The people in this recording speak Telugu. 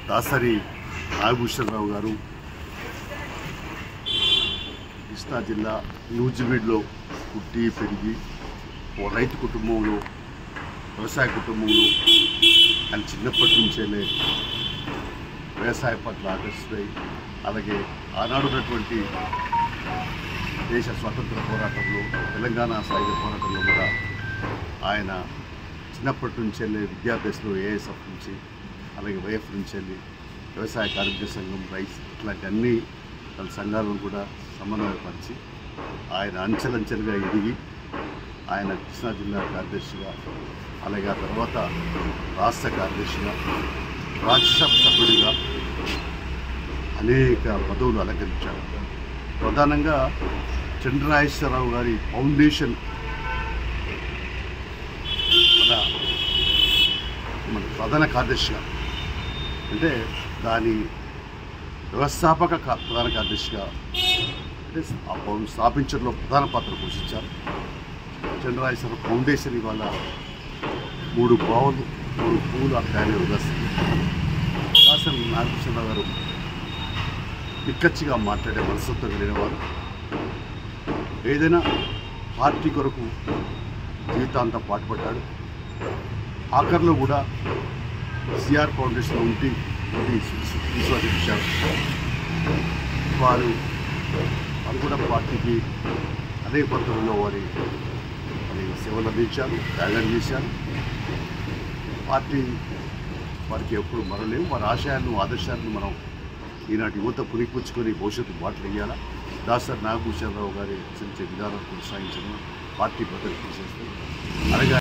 దాసరి నాగభూషణరావు గారు కృష్ణా జిల్లా నూజివీడులో పుట్టి పెరిగి ఓ రైతు కుటుంబంలో వ్యవసాయ కుటుంబంలో ఆయన చిన్నప్పటి నుంచే వ్యవసాయ పట్ల ఆకర్షితులై అలాగే ఆనాడు ఉన్నటువంటి దేశ స్వాతంత్ర పోరాటంలో తెలంగాణ సాయుధ పోరాటంలో కూడా ఆయన చిన్నప్పటి నుంచే విద్యాభ్యాసంలో ఏఎస్ఎఫ్ నుంచి అలాగే వైఎఫ్ నుంచి వ్యవసాయ కార్మిక సంఘం రైస్ ఇట్లాంటి అన్ని వాళ్ళ సంఘాలను కూడా సమన్వయపరిచి ఆయన అంచెలంచెలుగా ఎదిగి ఆయన కృష్ణా జిల్లా కార్యదర్శిగా అలాగే ఆ తర్వాత రాష్ట్ర కార్యదర్శిగా రాజ్యసభ సభ్యుడిగా అనేక పదవులు అలంకరించారు. ప్రధానంగా చంద్రనాగేశ్వరరావు గారి ఫౌండేషన్ మన ప్రధాన కార్యదర్శిగా అంటే దాని వ్యవస్థాపక ప్రధాన కార్యదర్శిగా అంటే ఆ స్థాపించడంలో ప్రధాన పాత్ర పోషించారు. చంద్రనాగేశ్వర ఫౌండేషన్ ఇవాళ 3 బావులు 3 పూలు అట్లానే ఉదస్తుంది. దాసరి నాగభూషణరావు గారు నిక్కచ్చిగా మాట్లాడే మనస్తత్వం కలిగిన వారు. ఏదైనా పార్టీ కొరకు జీవితాంతం పాటుపడ్డాడు. ఆఖరిలో కూడా సిఆర్ ఫౌండేషన్ ఉండి విశ్వసించారు. వారు కూడా పార్టీకి అనేక పద్ధతుల్లో వారి సేవలు అందించారు, త్యాగం చేశారు. పార్టీ వారికి ఎప్పుడు మరలేవు. వారి ఆశయాలను ఆదర్శాలను మనం ఈనాటి యువత పురిపుచ్చుకొని భవిష్యత్తు బాటలు వేయాలా. దాసరి నాగభూషణరావు గారి విధానాలు కొనసాగించడం పార్టీ భద్రత చేస్తారు. అలాగే